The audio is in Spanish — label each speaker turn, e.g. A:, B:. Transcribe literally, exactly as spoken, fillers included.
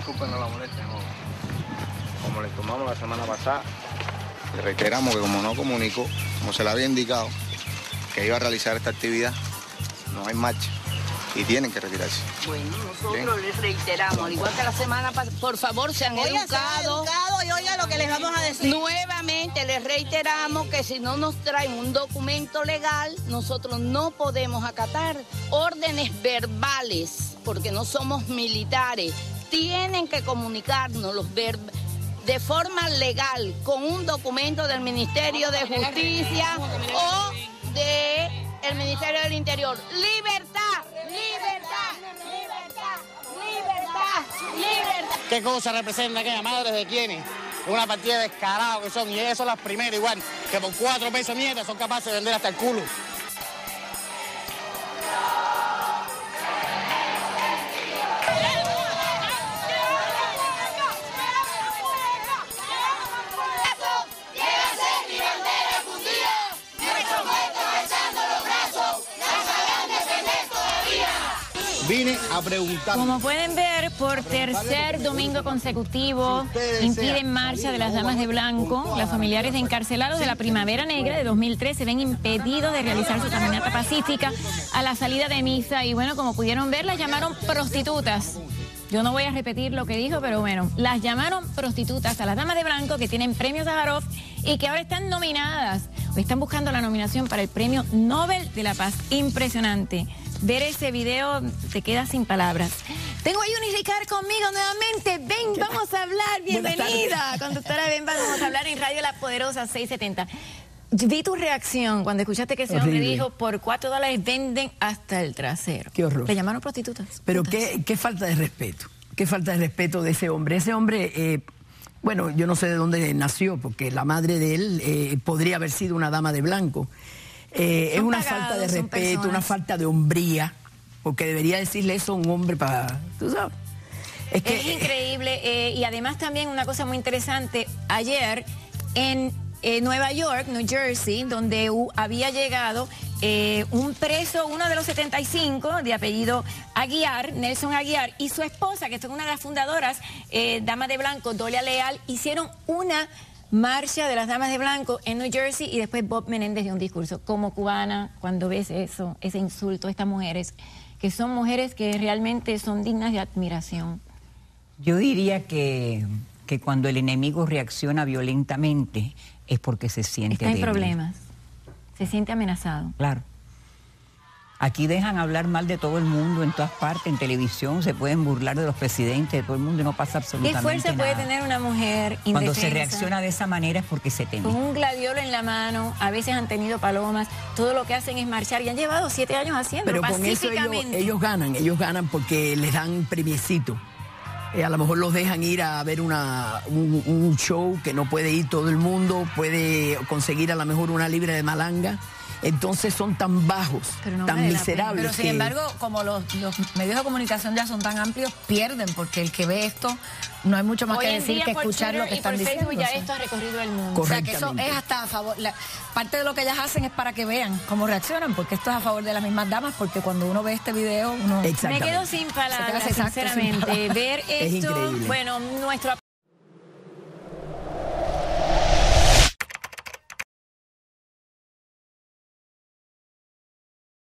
A: disculpen, no la molesten. No. Como les tomamos la semana pasada, le reiteramos que como no comunicó, como se le había indicado, que iba a realizar esta actividad, no hay marcha y tienen que retirarse.
B: Bueno, nosotros ¿Bien? les reiteramos, al igual que la semana pasada, por favor, sean
C: oiga,
B: educados.
C: Sean educados y oiga lo que les vamos a decir.
B: Nuevamente les reiteramos que si no nos traen un documento legal, nosotros no podemos acatar órdenes verbales, porque no somos militares. Tienen que comunicarnos los verbales de forma legal, con un documento del Ministerio de Justicia o del Ministerio del Interior. ¡Libertad! ¡Libertad! ¡Libertad! ¡Libertad! ¡Libertad!
D: ¿Qué cosa representa aquella madre de quienes? Una partida de descarados que son, y ellas son las primeras igual, que por cuatro pesos mierda son capaces de vender hasta el culo.
A: Vine a preguntar.
E: Como pueden ver, por tercer domingo consecutivo impiden marcha de las damas de blanco. Los familiares de encarcelados de la Primavera Negra de dos mil tres se ven impedidos de realizar su caminata pacífica a la salida de misa. Y bueno, como pudieron ver, las llamaron prostitutas. Yo no voy a repetir lo que dijo, pero bueno, las llamaron prostitutas a las damas de blanco que tienen premio Sájarov y que ahora están nominadas o están buscando la nominación para el premio Nobel de la Paz. Impresionante. Ver ese video te queda sin palabras. Tengo a Yunis Ricard conmigo nuevamente. Ven, vamos a hablar. Bienvenida, conductora. Ven, vamos a hablar en Radio La Poderosa seiscientos setenta. Vi tu reacción cuando escuchaste que ese Horrible. hombre dijo por cuatro dólares venden hasta el trasero.
F: Qué horror.
E: Le llamaron prostitutas.
F: Pero qué, qué falta de respeto. Qué falta de respeto de ese hombre. Ese hombre, eh, bueno, yo no sé de dónde nació, porque la madre de él eh, podría haber sido una dama de blanco. Eh, es una pagados, falta de respeto, una falta de hombría, porque debería decirle eso a un hombre para... ¿Tú sabes?
E: Es, que, es increíble, eh, y además también una cosa muy interesante, ayer en eh, Nueva York, New Jersey, donde uh, había llegado eh, un preso, uno de los setenta y cinco, de apellido Aguiar, Nelson Aguiar, y su esposa, que es una de las fundadoras, eh, Dama de Blanco, Dolia Leal, hicieron una... marcha de las damas de blanco en New Jersey y después Bob Menéndez dio un discurso. Como cubana, cuando ves eso, ese insulto a estas mujeres, que son mujeres que realmente son dignas de admiración.
G: Yo diría que, que cuando el enemigo reacciona violentamente es porque se siente
E: Está en
G: débil.
E: problemas, se siente amenazado.
G: Claro. Aquí dejan hablar mal de todo el mundo, en todas partes, en televisión, se pueden burlar de los presidentes, de todo el mundo y no pasa absolutamente nada.
E: ¿Qué fuerza puede tener una mujer indefensa?
G: Cuando se reacciona de esa manera es porque se teme.
E: Con un gladiolo en la mano, a veces han tenido palomas, todo lo que hacen es marchar y han llevado siete años haciéndolo
F: Pero con eso ellos, ellos ganan, ellos ganan porque les dan premiecito. Eh, a lo mejor los dejan ir a ver una, un, un show que no puede ir todo el mundo, puede conseguir a lo mejor una libra de malanga. Entonces son tan bajos,
H: no
F: tan miserables.
H: Pero sin
F: que...
H: embargo, como los, los medios de comunicación ya son tan amplios, pierden, porque el que ve esto, no hay mucho más
E: Hoy
H: que decir que escuchar
E: Twitter
H: lo que
E: y
H: están
E: por
H: diciendo.
E: Facebook ya esto ha recorrido el mundo.
H: O sea, que eso es hasta a favor. La, parte de lo que ellas hacen es para que vean cómo reaccionan, porque esto es a favor de las mismas damas, porque cuando uno ve este video, uno...
E: Me quedo sin palabras,
H: exacto,
E: sinceramente.
H: sin palabras.
E: Ver esto, bueno, nuestro